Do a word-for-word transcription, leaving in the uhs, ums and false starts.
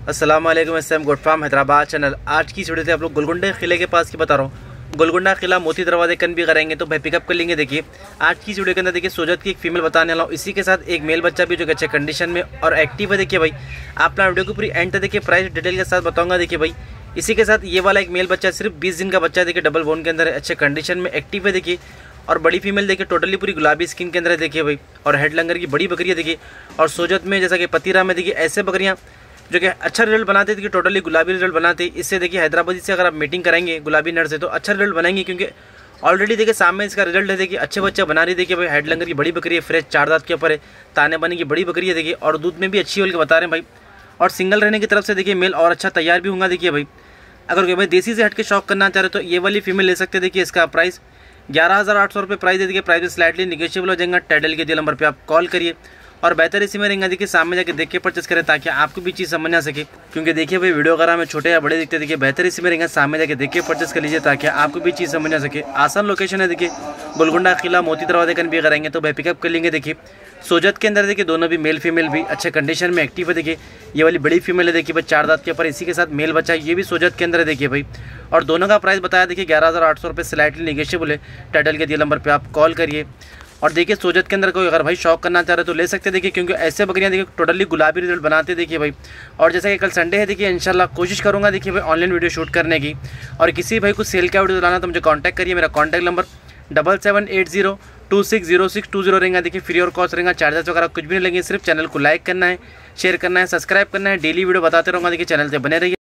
अस्सलाम वालेकुम। S M goat farm Hyderabad channel. आज की वीडियो से आप लोग गोलकुंडा किले के पास की बता रहा हूँ। गोलकुंडा किला मोती दरवाजे कन भी करेंगे तो भाई पिकअप कर लेंगे। देखिए आज की वीडियो के अंदर देखिए सोजत की एक फीमेल बताने वाला हूँ, इसी के साथ एक मेल बच्चा भी जो अच्छे कंडीशन में और एक्टिव है। देखिए भाई आप ना वीडियो को पूरी एंड तक देखिए, प्राइस डिटेल के साथ बताऊंगा। देखिए भाई इसी के साथ ये वाला एक मेल बच्चा सिर्फ बीस दिन का बच्चा है। देखिए डबल बोन के अंदर अच्छे कंडीशन में एक्टिव है। देखिए और बड़ी फीमेल देखिए टोटली पूरी गुलाबी स्किन के अंदर है। देखिए भाई और हेड लंगर की बड़ी बकरी है। देखिए और सोजत में जैसा कि पतीरा में देखिए ऐसे बकरियाँ जो कि अच्छा रिजल्ट बनाते हैं, टोटली गुलाबी रिजल्ट बनाते हैं। इससे देखिए हैदराबादी से अगर आप मीटिंग कराएंगे गुलाबी नर से तो अच्छा रिजल्ट बनाएंगे, क्योंकि ऑलरेडी देखिए सामने इसका रिजल्ट है। देखिए अच्छे बच्चे बना रही। देखिए भाई हेड लंगर की बड़ी बकरी है, फ्रेश चार दांत के ऊपर है, ताने बने की बड़ी बकरी है। देखिए और दूध में भी अच्छी होल के बता रहे हैं भाई। और सिंगल रहने की तरफ से देखिए मेल और अच्छा तैयार भी होगा। देखिए भाई अगर भाई देसी से हट के शौक करना चाह रहे तो ये वाली फीमेल ले सकते हैं। देखिए इसका प्राइस ग्यारह हज़ार आठ सौ रुपये प्राइस है। देखिए प्राइस में स्लाइटली निगेशियबल हो जाएगा। टाइटल के दिए नंबर पे आप कॉल करिए और बेहतर इसी में रहेंगे। देखिए सामने जाके देख के परचेस करें ताकि आपको भी चीज़ समझ आ सके, क्योंकि देखिए भाई वीडियो अगर हमें छोटे या बड़े दिखते हैं। देखिए बेहतर इसी में रहेंगे, सामने जाके देख के परचेस कर लीजिए ताकि आपको भी चीज़ समझ आ सके। आसान लोकेशन है। देखिए गोलकुंडा किला मोती दरवाजे कन भी करेंगे तो भाई पिकअप कर लेंगे। देखिए सोजत के अंदर देखिए दोनों भी मेल फीमेल भी अच्छे कंडीशन में एक्टिव है। देखिए ये वाली बड़ी फीमेल है। देखिए भाई चार दांत के ऊपर, इसी के साथ मेल बच्चा ये भी सोजत के अंदर है। देखिए भाई और दोनों का प्राइस बताया देखिए ग्यारह हज़ार आठ सौ रुपये स्लाइटली निगेशियबल है। टाइटल के दिए नंबर पे आप कॉल करिए। और देखिए सोजत के अंदर कोई अगर भाई शौक करना चाह रहे तो ले सकते हैं। देखिए क्योंकि ऐसे बकरियां देखिए टोटली गुलाबी रिजल्ट बनाते हैं। देखिए भाई और जैसा कि कल संडे है, देखिए इंशाल्लाह कोशिश करूंगा देखिए भाई ऑनलाइन वीडियो शूट करने की। और किसी भाई को सेल का वीडियो लाना तो मुझे कॉन्टैक्ट करिए। मेरा contact number double seven eight zero two six zero six two zero रहेगा। देखिए फ्री और कॉस्ट रहेगा, चार्जेस वगैरह कुछ भी नहीं लगेंगे। सिर्फ चैनल को लाइक करना है, शेयर करना है, सब्सक्राइब करना है। डेली वीडियो बताते रहूँगा। देखिए चैनल से बने रहिए।